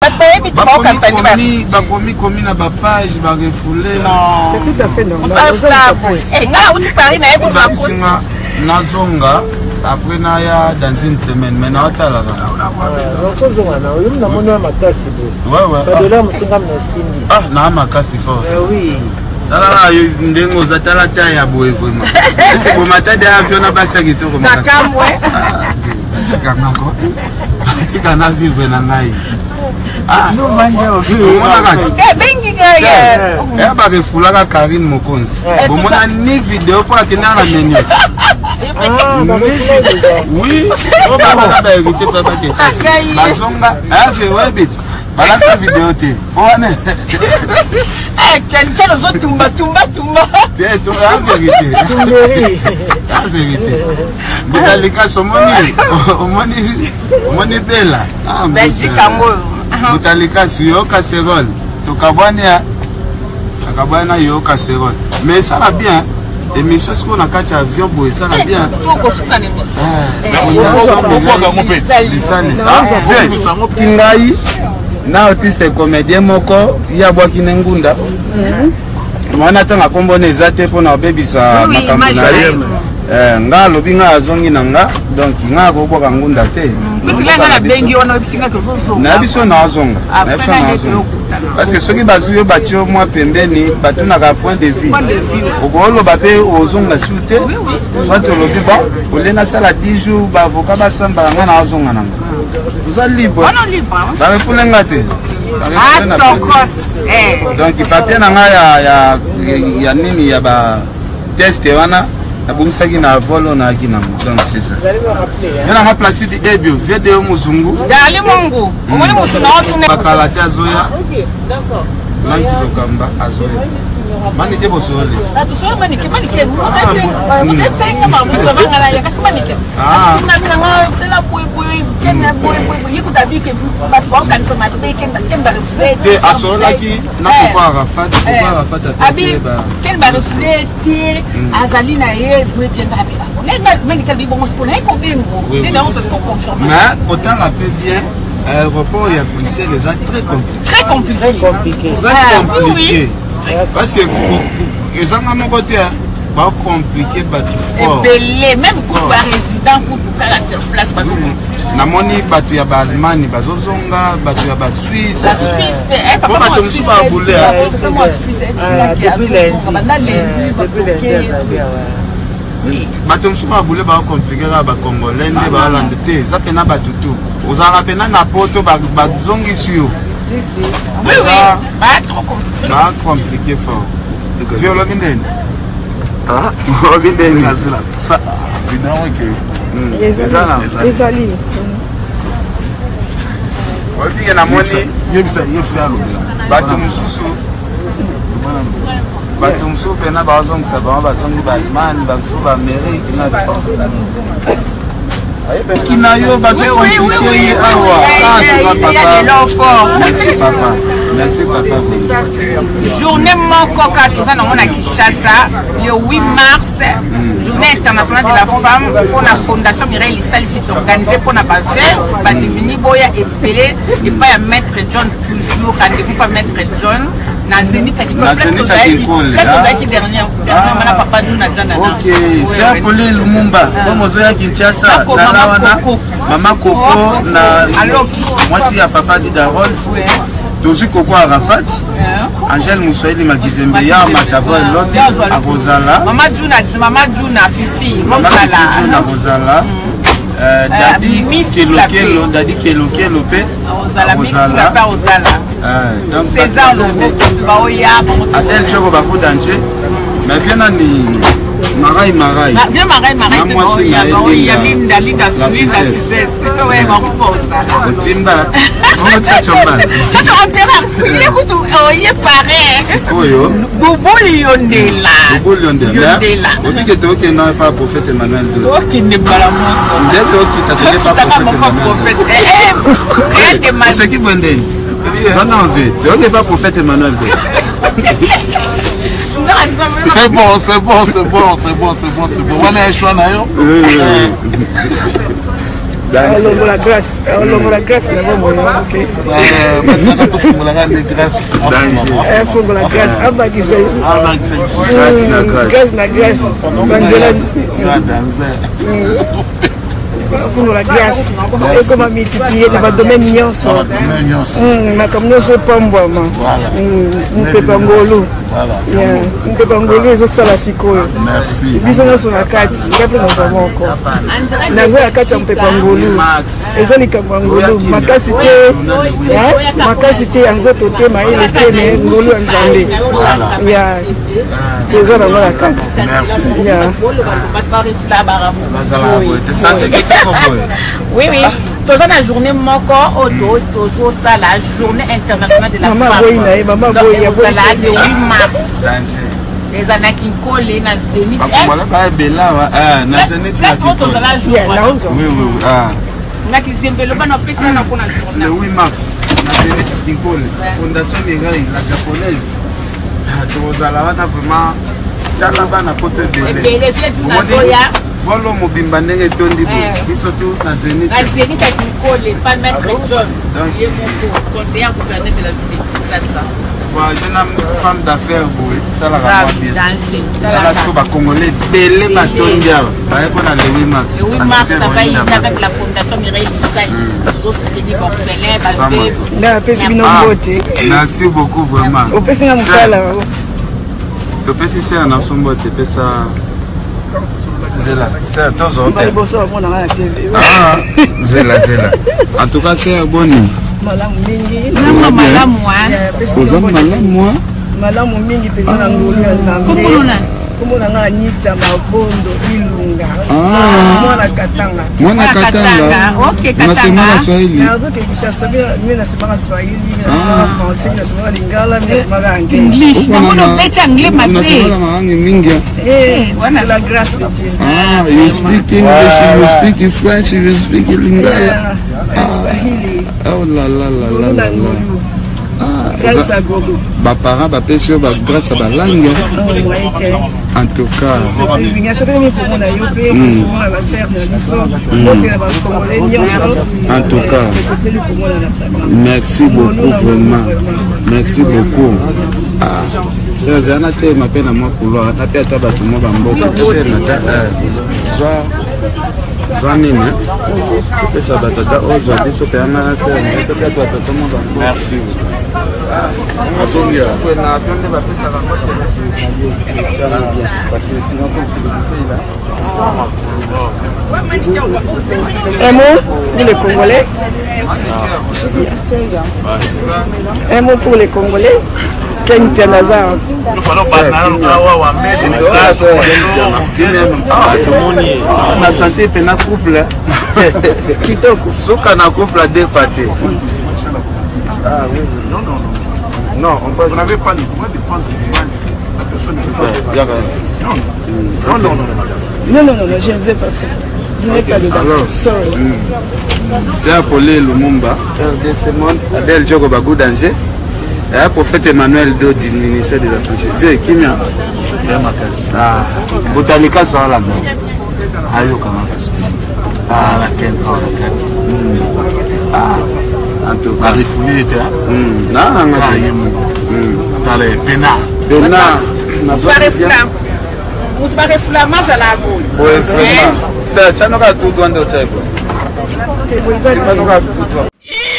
Bakomi na ba page ba refoulé. C'est tout à fait normal. Nazonga après naya dans une semaine mais na otala na mona makasi ah na makasi force oui tala ndengo za tala ta ya boye vraiment c'est pour matin de avion na basa kitoko na kamwe kanako tikana vivre na ngai ah no manja bengi gaya ba refulaka Karine Mokonzi bomona ni vidéo pour atteindre la menu oui on va pas hériter pas que bazonga ave webit balaka vidéo te bona quelqu'un nous autres tumba c'est la vérité la vérité Botalika somoni bella Belgique ngo Botalika yo casserole to kabwania akabwana yo casserole mais ça va bien émission ce qu'on a catch avion boy ça va bien kingai na artiste comédien moko ya bwaki ngunda mwana tanga kombone zate pona obebisa makambo na ye nga lobi nga azongi na nga donc nga koboka ngunda te na biso na azonga parce que soki bazuyo batio mwa pembeni batunaka point de vue okoloba pe ozonga su te soit olobi bon olena sala 10 jours baavoka basambaka nga na azonga na nga oza libre barefulenga te donc papier na nga ya nini ya ba test wana nabungisaki na volo na akina donc c'est ça yana ma place di ebio video muzungu dali mungu omoni mutu na otune bakala te azoya manki lokamba azoya mani te bosole atusole manike mutese kama muzovanga la yakasi manike sina mina ma tela boy kena boy yikudabike batu bakanisa matu kenda te asolaki na papa Arafat abi ken ba resule ti azali na ye boy bien rapide mais que bi bon se connaît combien nous non c'est ce qu'on confirme mais autant la peut bien aéroport et à Bruxelles les gens très compliqué parce que les gens à mon côté pas compliqué batu fort même pour les résidents pour la sur place parce que namoni batu ya ba Allemagne bazozonga batu ya ba Suisse pas batu msuba boule bato msuba boule ba compliqué ba congolais nde ba hollande te za pena batu tu ozala pena na poto bazongi sur oui trop compliqué fort violo bindeni bindeni ça évidemment que ezali otige na moni bato mususu bato mususu pena bazongisa bango bazongi ba Allemagne bamususu ba Amérique na kina yo bazokomplike awa merci papa journée moko ka toza nango na Kinshasa le 8 mars journée internationale de la femme pour la fondation Mireille Lisalisi organisée pour na bavert badimini boya epele et pas à maître John toujours rendez-vous pas maître John na Zénith qui dernière papa Juna Jana ok c'est appelé Lumumba comme ozoya Kinshasa zala wana mama Coco na mwasi ya papa du Darol Dozu Coco Arafat Angèle Moussaïli Magizembe ya Matavo Lobi Arozala Mama Juna Fisi Arozala Dadi Kelokelo Dadi Kelokelo pe Arozala donc César Baoya Adel Choko Bako Danger mais viens ni Marai viens Marai Linda Timba on tchomba tu enterra écoute oye pareil Boboli Yondela on dit que tu n'es pas prophète Emmanuel qui n'est pas la moi c'est qui Bondé non tu pas prophète Emmanuel c'est bon. Voilà un choix d'ailleurs. la grâce. La grâce, la pour la grâce et comment multiplier dans le domaine nyonso comme nous sommes pas moi on peut pas ngolo on peut pas ngolo et ça la sikoyo merci bisous sur la carte ngapi na vraiment encore na la carte on peut pas ngolo et ça ni comme ngolo makasité en zoto tema ile teme ngolo nzambe ya c'est ça la carte merci oui, oui. Tous la journée moko auto toujours ça la journée internationale de la femme. Maman boy, le 8 mars. Les anaki collé na Zénith. Voilà pas bella na Zénith. Oui oui ah. Na kizembelo bana pesa na kuna journée. Le 8 mars na Zénith Kinkole. Fondation Mirai la japonaise. Tozala wana vraiment tala bana côté de. Et les vieux du Nagoya. Volo mobimba ndenge tondi biso tout na Zénith. La Zénith à Kinkole, pas maître John. Il est mon conseiller gouverneur de la ville de Kinshasa. Jeune femme d'affaires, ça la rend bien. Parce que les Congolais, belé batondia, par exemple le 8 mars. Le 8 mars, ça va être avec la fondation Mireille Lissai. Nous soutenir orphelins, merci beaucoup vraiment. Au PC na musala. To PC c'est un absombote, pesa. Zela, c'est tous autres. Zela. En tout cas, c'est bon. Malamu mingi. Malamu mingi pe na ngolo ya Nzambe. Komona nga Anita Mabondo Ilunga. Mwana Katanga. OK, Katanga. Unasema Swahili. Nazo ke Kinshasa mimi nasema Swahili, mimi nasema Français, mimi nasema Lingala, mimi nasema English. Naona beta anglais matin. Unasema marangi mingi. C'est la grâce de Dieu. You speak English, you speak French, you speak Lingala. Swahili. Oh là. Grâce à Gogo. Ba parents ba pesio ba grâce à ba langue. En tout cas. En tout cas. Merci beaucoup vraiment. Merci beaucoup. Ah. C'est un athée m'appelle à moi pour là. La tête à tout le monde en beau. Merci. Un mot pour les Congolais. Un mot pour les Congolais. Ken Pianazar. La santé pena couple. Kitoko. Soka na couple défaté. Ah oui. Non, vous n'avez pas le droit de prendre du mal ici. La personne ne peut pas. Non, je ne vous ai pas fait. Vous n'êtes pas dedans. Alors, c'est appelé Lumumba, RDC Monde, Adel Djogo Bagou Danger. Et le prophète Emmanuel Do du ministère de la Franchise. Dieu est qui m'a ah, Botanica sera là-bas. Ayo Kamakas. Ah, la Ken, ah, en tout cas. La refoulée était là. Non, dans les Bénards. Bénards. Vous parlez flamand à la boule. Oui, vraiment. C'est un autre tout droit de Tchèque. C'est pas nous tout droit.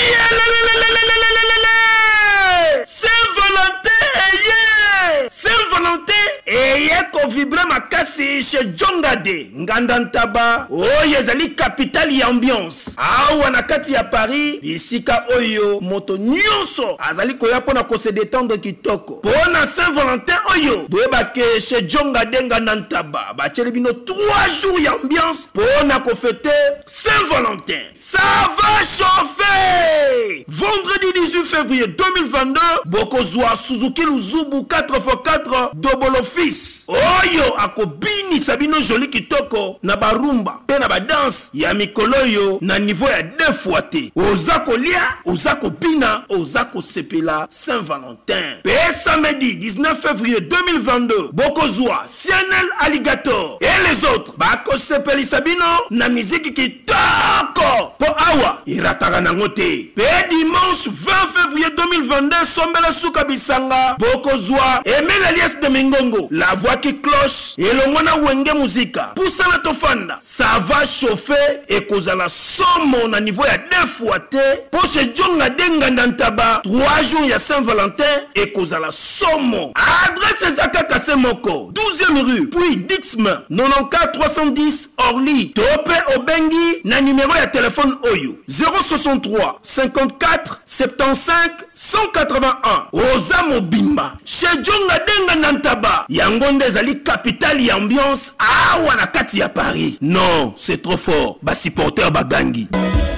Vibra makasi chez Jongade Ngandantaba oyo ezali capitale ya ambiance awa na kati ya Paris isika oyo moto nyonso azali koya pona ko se détendre kitoko pona Saint-Valentin oyo boyebake chez Jongade Ngandantaba batieli bino 3 jours ya ambiance pona ko fêter Saint-Valentin. Ça va chauffer. Vendredi 18 février 2022 bokozwa Suzuki Luzubu 4x4 double office oyo akobini sabino joli kitoko na barumba pe na badanse ya mikolo yo na niveau ya 2 fois te oza kolia oza kopina oza kosepela Saint-Valentin. Pe samedi 19 février 2022 bokozwa Cianel Alligator et les autres bakosepeli sabino na musique kitoko kitoko po awa irataka nango te. Pe dimanche 20 février 2022 sombela suka bisanga bokozwa Emile Alias de Mingongo, la voix qui cloche elongo na wenge muzika pusana tofanda ça va chauffer et kozala somo na niveau ya 2 fois te po chez Djonga de Ngandantaba 3 jours ya Saint-Valentin et kozala somo. Adresse Zaka Kasemoko 12e rue puis Dixman 94 310 Orly Tope Obengi na numéro ya téléphone Oyo 063 54 75 181 Oza Mobimba chez Djonga de Ngandantaba yango ezali capitale ya ambiance awa na kati ya Paris. Non, c'est trop fort. Ba supporter bagangi.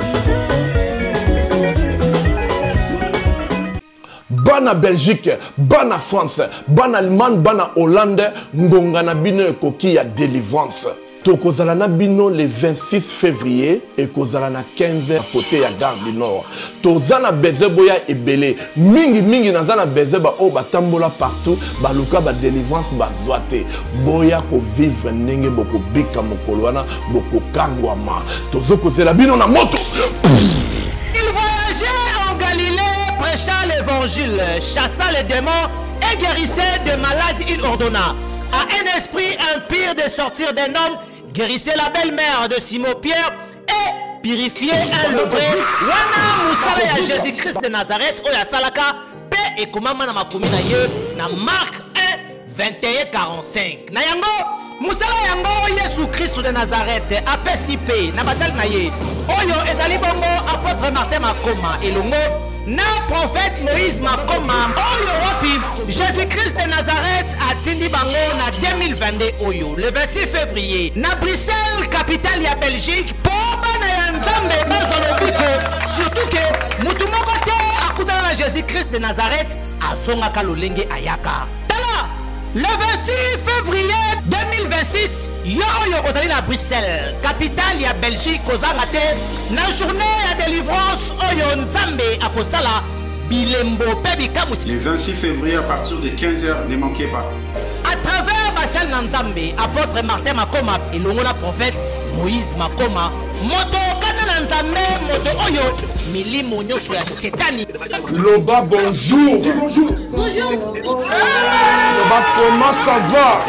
Bana Belgique, bana France, bana Allemagne, bana Hollande, ngonga na bino ekoki ya délivrance. Tokozala na bino le 26 février et kozala na 15h à côté ya Gare du Nord. Tozana bezeboya ebele mingi na zana bezeba o batambola partout baluka ba délivrance bazwate boya ko vivre ndenge boko bika mokolo wana boko kangwama tozokozela bino na moto. Il voyageait en Galilée prêchant l'évangile, chassant les démons et guérissait des malades. Il ordonna à un esprit impur de sortir d'un homme, guérissait la belle-mère de Simon-Pierre et purifiait un lebré. Wana musala ya Jésus-Christ de Nazareth oya salaka pe ekomama na makomi na ye na Marc 1 21 45. Na yango musala yango Yesu Christ de Nazareth apesi pe na basali na ye oyo ezali bongo apôtre Martin Makoma elongo na prophète Moïse Makoma oyo wapi Jésus-Christ de Nazareth atindi bango na 2022 oyo le 26 février na Bruxelles capitale ya Belgique po bana ya Nzambe bazolobiko surtout que mutu moko te akutana na Jésus-Christ de Nazareth azongaka lolenge ayaka. Le 26 février 2026, yo ozali na Bruxelles, capitale ya Belgique, kozanga te na journée ya délivrance oyo Nzambe akosala bilembo pe bikamusi. Le 26 février à partir de 15h, ne manquez pas. À travers basel na Nzambe, apôtre Martin Makoma elongo na prophète Moïse Makoma, moto kana na Nzambe, moto oyo milimo nyoso ya shetani. Loba bonjour. Bonjour. Loba comment ça va?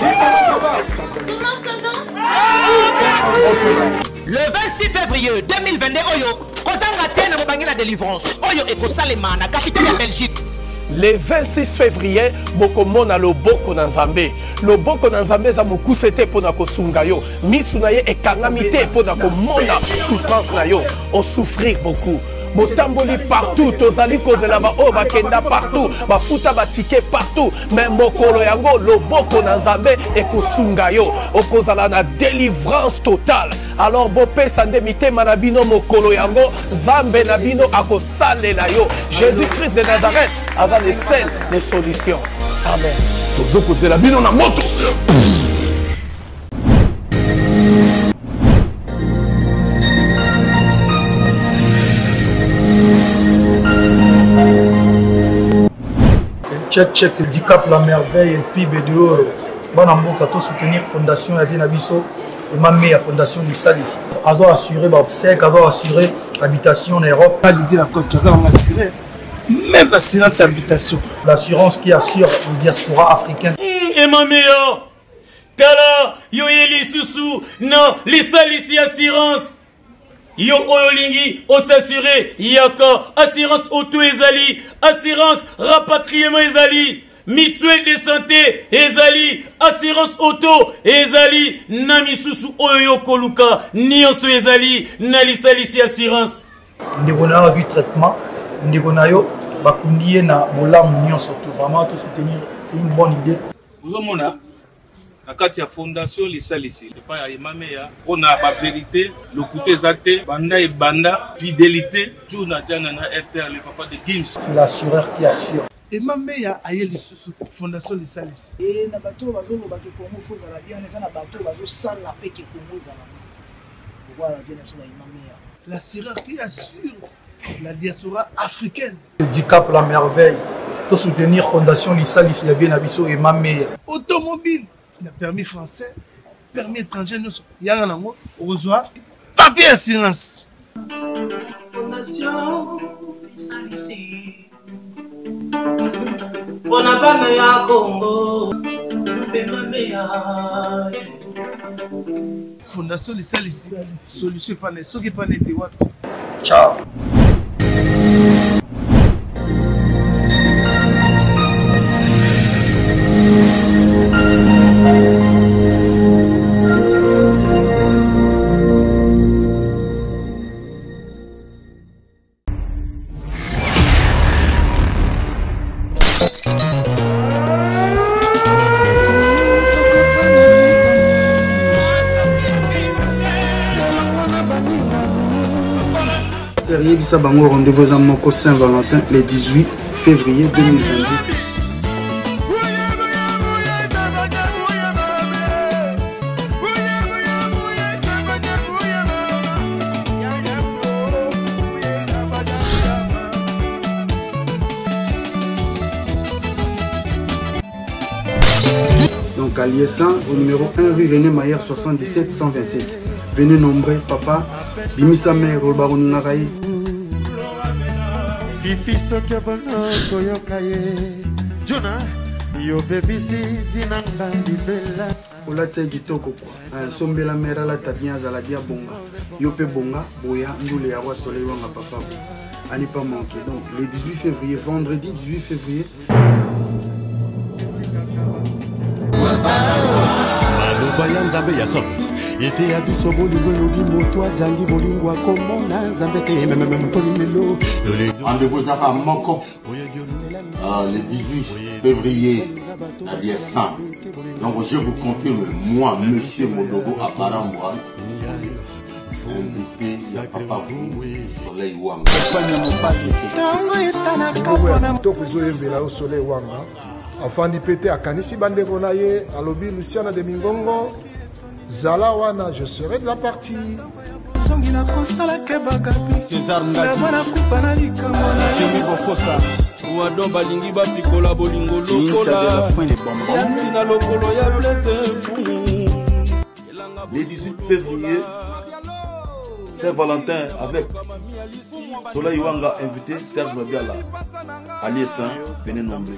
Le 26 février 2022 oyo kozanga te na mobangi na délivrance oyo ekosalema na capitale ya Belgique. Le 26 février, bokomona loboko na Nzambe. Loboko na Nzambe za mokuse te pona kosunga yo. Misu na ye ekangami te pona komona souffrance na yo. On souffrir beaucoup. Botamboli partout, tozali kozela ba o bakenda partout, bafuta batike partout, mais mokolo yango loboko na Nzambe ekosunga yo, okozala na délivrance totale. Alors bope sande mitema na bino mokolo yango, Nzambe na bino akosalela yo. Jésus-Christ de Nazareth aza le seul des solutions. Amen. Tozokozela bino na moto. Check, c'est Dicap la merveille et PIB de Oro. Bon amboka to soutenir fondation ya bien abiso et ma meilleure fondation du sal ici. Azo assurer ba obsèque, azo assurer habitation en Europe. Pas dit la cause que ça on assurer. Même l'assurance habitation. L'assurance qui assure la diaspora africaine. Et ma meilleure Kala yo yeli susu non les sal ici assurance. Yo oyolingi osassuré yaka assurance auto ezali assurance rapatriement ezali mutuelle de santé ezali assurance auto ezali na misusu oyo koluka nyonso ezali na lisalisi assurance ndeko na yo vu traitement ndeko na yo bakundi na bolamu nyonso to vraiment to soutenir c'est une bonne idée. Vous omona na kati ya fondation lisalisi epa ya emameya mpona bavérité lokuta eza te banda ebanda fidélité jour na jana na RTL le papa de Gims. C'est l'assureur qui assure. emameya aye lisusu fondation lisalisi et na bato bazoloba ke Congo fozala bien eza na bato bazosala pe ke Congo ezala voilà vient sur emameya l'assureur qui assure la diaspora africaine. Dicap la merveille to soutenir fondation lisalisi ya bien abiso emameya automobile. Le permis français, permis étranger, nous y a un amour, au revoir, pas papier assurance. Fondation Bona bana ya Congo. Fondation Lisalisi. Solution pas ne soki pas n'était wapi. Ciao. Yebisa bango rendez-vous à Moko Saint-Valentin le 18 février 2022. Donc à Liessan, au numéro 1 rue René Maillard 77 127. Venez nombreux, papa, Bimisa mère, Olbaroni Naraï. Fifi soke bono koyokaye Jona yo bebisi dinanga libela Olatse kitoko kwa sombela mera la tabia za la dia bonga yo pe bonga boya ndule ya roi soleil wanga papa à ne pas manquer. Donc le 18 février, vendredi 18 février. Rendez-vous à Moko le 18 février à Liessan. Donc je vous confirme, moi, monsieur Modogo à Parambwa, invité à Papa Soleil Wanga. Soleil Wanga. Afin d'y péter à Kanisi Banderonaye, à l'Obi Luciana de Mingongo, Zalawana, je serai de la partie. César Ngati Jimmy Bofosa Ouado balingi bapikola bolingo lokola Yatina lokolo ya blessé. Le 18 février, Saint-Valentin avec Soleil Wanga invité Serge Babiala à Liessan, venez nombreux.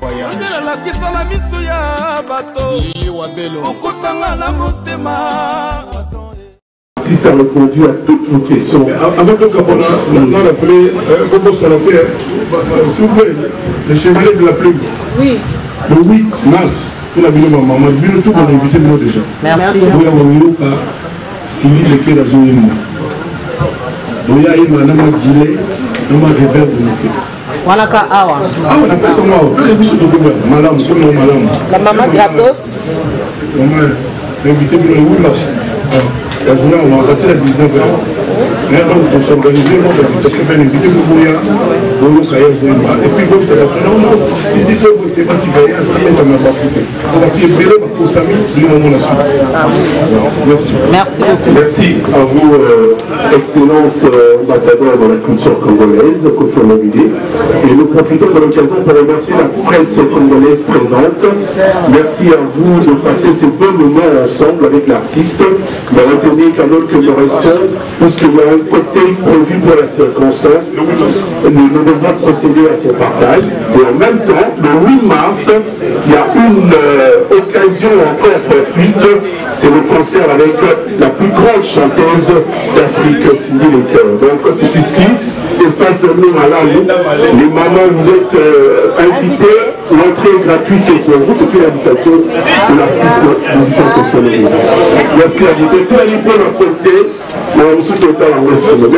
L'artiste a répondu à toutes vos questions. Avec le Gabonais, on a appelé Bobo Salater, s'il vous plaît, le chevalier de la plume. Oui. Le 8 mars, pour la vidéo de maman, nous tous on a invité nous déjà. Merci. Vous avez vu par Sylvie Leké dans une île. Donc il y a une madame Dile, on a révélé de nous. Voilà ka awa. Ah, on appelle ça moi. Madame, comment madame? La maman gratos. Maman, invité pour le 8 mars. La journée, on va rater à 19h. Maintenant, il faut s'organiser. Moi, l'invitation bien invitée pour vous. Et puis, comme c'est la première, si tu dis que vous n'êtes pas tiré, ça va être à ma partie. On va faire brûler pour Samy, du moment la suite. Merci. Merci beaucoup. Merci à vous, Excellence ambassadeur de la culture congolaise, Kofi Olomide. Et nous profitons de l'occasion pour remercier la presse congolaise présente. Merci à vous de passer ces bons moments ensemble avec l'artiste. Alors que nous restons, puisqu'il y a un côté prévu pour la circonstance, nous devons procéder à ce partage. Et en même temps, le 8 mars, il y a une occasion encore fortuite, c'est le concert avec la plus grande chanteuse d'Afrique, Cindy Leker. Donc c'est ici, espace Malamu. Les mamans, vous êtes invités, l'entrée est gratuite pour vous, c'est plus l'invitation de l'artiste musicien culturel. Merci à vous. C'est la libre à côté, mais on se total en aussi.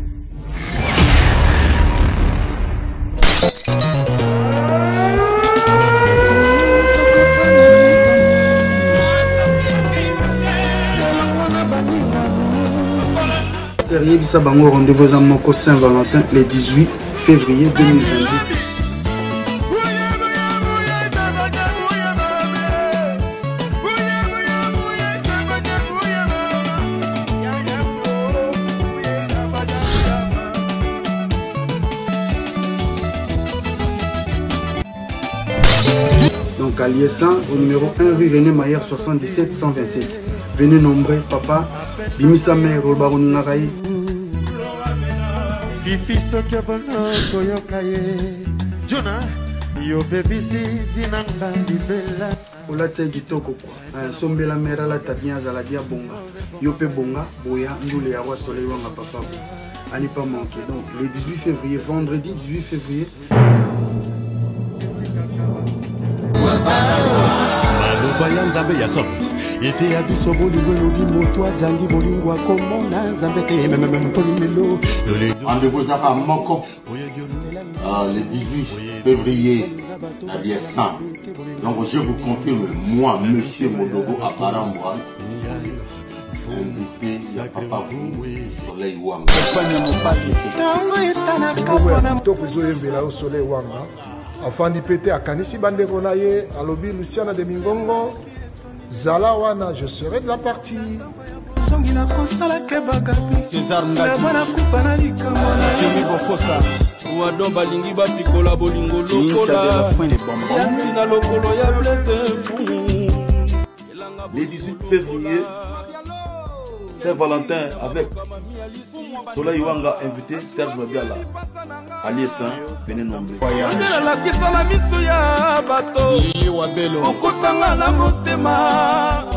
Yebisa bango rendez-vous à Moko Saint-Valentin le 18 février 2022. Donc à Liessan, au numéro 1 rue René Maillard 77 127. Venez nombreux, papa, Bimisa mère, Olbaroni Naraï. Fifi soki bono koyoka ye Jona yo bebisi vinanga libela olatia kitoko kwa sombela mera la tabia za la dia bonga yo pe bonga boya ndule ya roi soleil wanga papa à ne pas manquer. Donc le 18 février, vendredi 18 février. Ete abiso bolingo lobi moto azangi bolingo akomona nzambe te même polimelo Andebozaka moko le 18 février à Biessan. Donc je vous confirme, moi, monsieur Modogo Aparamboa, invité ya papa Soleil Wanga. Tokuzoyembela au Soleil Wanga. Afandi pete akanisi bandeko na ye alobi Luciana de Mingongo zala wana je serai de la partie. César Ngati Jimmy Bofosa Ouadon balingi batikola bolingo lokola Yatina lokolo ya blessé. Le 18 février, Saint-Valentin avec Soleil Wanga invité Serge Mabiala. Allié Saint, venez nombreux. La kisa na miso ya bato Okotanga na motema